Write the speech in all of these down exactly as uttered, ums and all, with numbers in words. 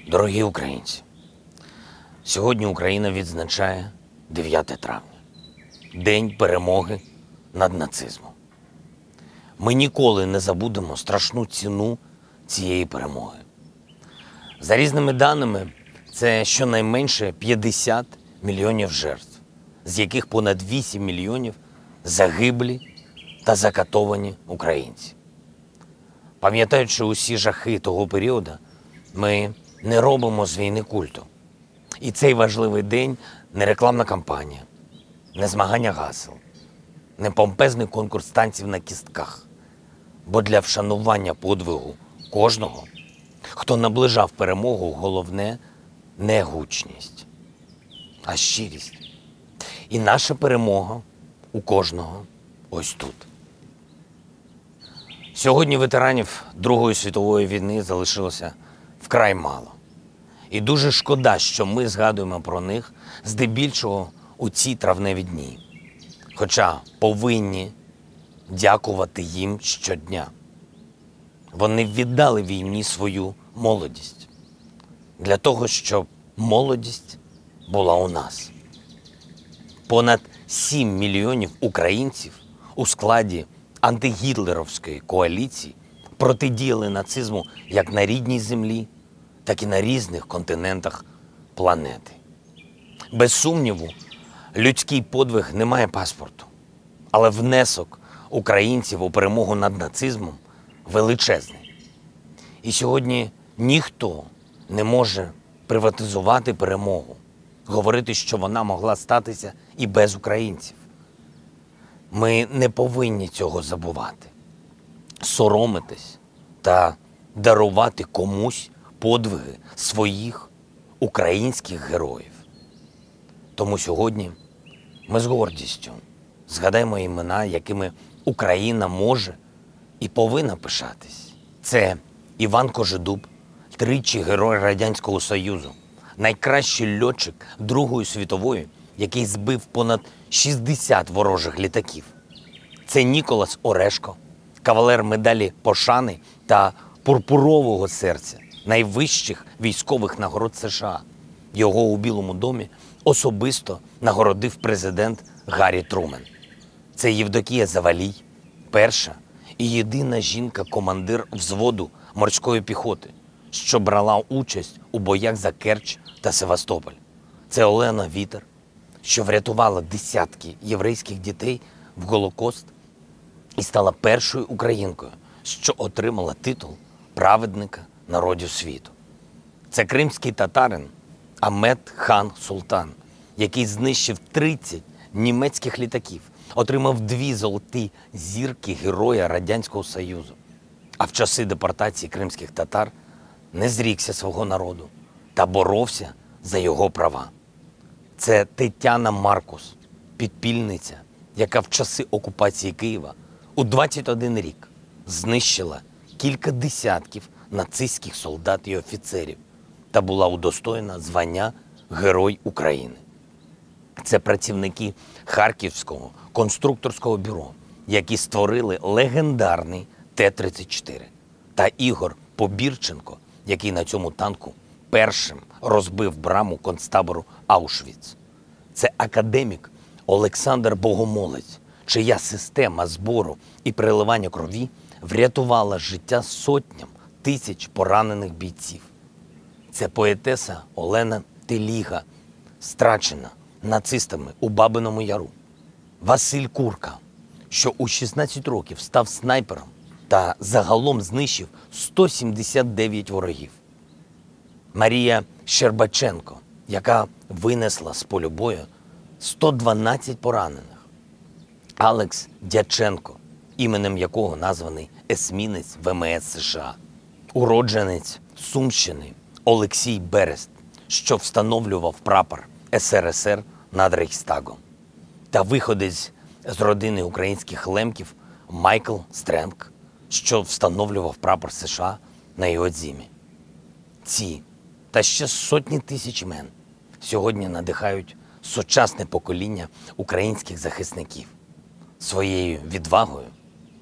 Дорогі українці, сьогодні Україна відзначає дев'яте травня – День перемоги над нацизмом. Ми ніколи не забудемо страшну ціну цієї перемоги. За різними даними, це щонайменше п'ятдесят мільйонів жертв, з яких понад вісім мільйонів загиблі та закатовані українці. Пам'ятаючи усі жахи того періоду, ми не робимо з війни культу. І цей важливий день – не рекламна кампанія, не змагання гасел, не помпезний конкурс танців на кістках, бо для вшанування подвигу кожного, хто наближав перемогу, головне – не гучність, а щирість. І наша перемога у кожного ось тут. Сьогодні ветеранів Другої світової війни залишилося вкрай мало. І дуже шкода, що ми згадуємо про них здебільшого у ці травневі дні. Хоча повинні дякувати їм щодня. Вони віддали війні свою молодість. Для того, щоб молодість була у нас. Понад сім мільйонів українців у складі антигітлерівської коаліції протидіяли нацизму як на рідній землі, так і на різних континентах планети. Без сумніву, людський подвиг не має паспорту, але внесок українців у перемогу над нацизмом величезний. І сьогодні ніхто не може приватизувати перемогу, говорити, що вона могла статися і без українців. Ми не повинні цього забувати, соромитись та дарувати комусь подвиги своїх українських героїв. Тому сьогодні ми з гордістю згадаємо імена, якими Україна може і повинна пишатись. Це Іван Кожедуб, тричі Герой Радянського Союзу, найкращий льотчик Другої світової, який збив понад шістдесят ворожих літаків. Це Ніколас Орешко, кавалер медалі Пошани та Пурпурового серця, найвищих військових нагород США. Його у Білому домі особисто нагородив президент Гаррі Трумен. Це Євдокія Завалій, перша і єдина жінка-командир взводу морської піхоти, що брала участь у боях за Керч та Севастополь. Це Олена Вітер, що врятувала десятки єврейських дітей в Голокост і стала першою українкою, що отримала титул праведника народів світу. Це кримський татарин Амет хан Султан, який знищив тридцять німецьких літаків, отримав дві золоті зірки Героя Радянського Союзу. А в часи депортації кримських татар не зрікся свого народу та боровся за його права. Це Тетяна Маркус, підпільниця, яка в часи окупації Києва у двадцять один рік знищила кілька десятків нацистських солдат і офіцерів та була удостоєна звання Герой України. Це працівники Харківського конструкторського бюро, які створили легендарний Т тридцять чотири, та Ігор Побірченко, який на цьому танку першим розбив браму концтабору Аушвіц. Це академік Олександр Богомолець, чия система збору і переливання крові врятувала життя сотням тисяч поранених бійців. Це поетеса Олена Теліга, страчена нацистами у Бабиному Яру. Василь Курка, що у шістнадцять років став снайпером та загалом знищив сто сімдесят дев'ять ворогів. Марія Щербаченко, яка винесла з полю бою сто дванадцять поранених. Алекс Дяченко, іменем якого названий есмінець В М С США. Уродженець Сумщини Олексій Берест, що встановлював прапор С Р С Р над Рейхстагом. Та виходець з родини українських лемків Майкл Стренг, що встановлював прапор США на Іодзімі. Ці та ще сотні тисяч імен сьогодні надихають сучасне покоління українських захисників своєю відвагою,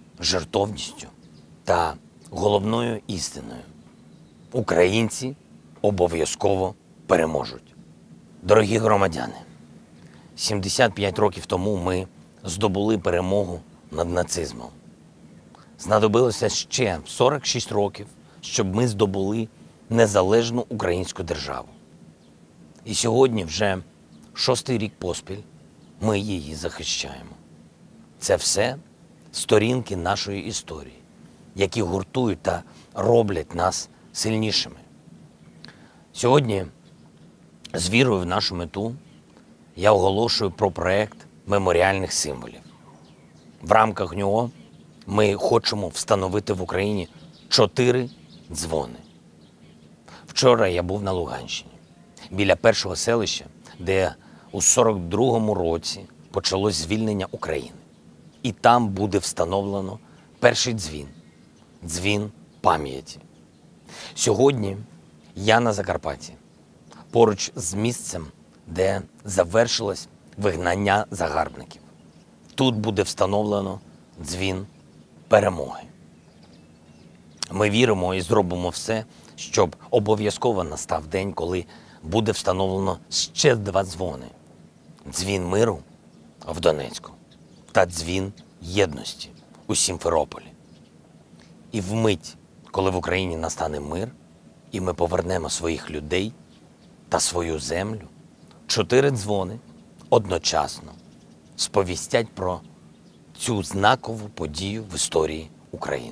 жертовністю та головною істиною. Українці обов'язково переможуть. Дорогі громадяни, сімдесят п'ять років тому ми здобули перемогу над нацизмом. Знадобилося ще сорок шість років, щоб ми здобули незалежну українську державу. І сьогодні вже шостий рік поспіль ми її захищаємо. Це все сторінки нашої історії, які гуртують та роблять нас сильнішими. Сьогодні, з вірою в нашу мету, я оголошую про проект меморіальних символів. В рамках нього ми хочемо встановити в Україні чотири дзвони. Вчора я був на Луганщині, біля першого селища, де у сорок другому році почалось звільнення України. І там буде встановлено перший дзвін – дзвін пам'яті. Сьогодні я на Закарпатті, поруч з місцем, де завершилось вигнання загарбників. Тут буде встановлено дзвін перемоги. Ми віримо і зробимо все, щоб обов'язково настав день, коли буде встановлено ще два дзвони. Дзвін миру в Донецьку та дзвін єдності у Сімферополі. І вмить, коли в Україні настане мир, і ми повернемо своїх людей та свою землю, чотири дзвони одночасно сповістять про цю знакову подію в історії України.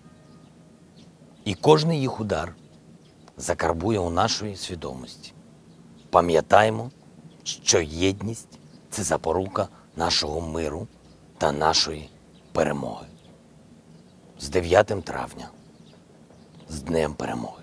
І кожний їх удар закарбує у нашої свідомості. Пам'ятаймо, що єдність – це запорука нашого миру та нашої перемоги. З дев'ятим травня, з Днем Перемоги!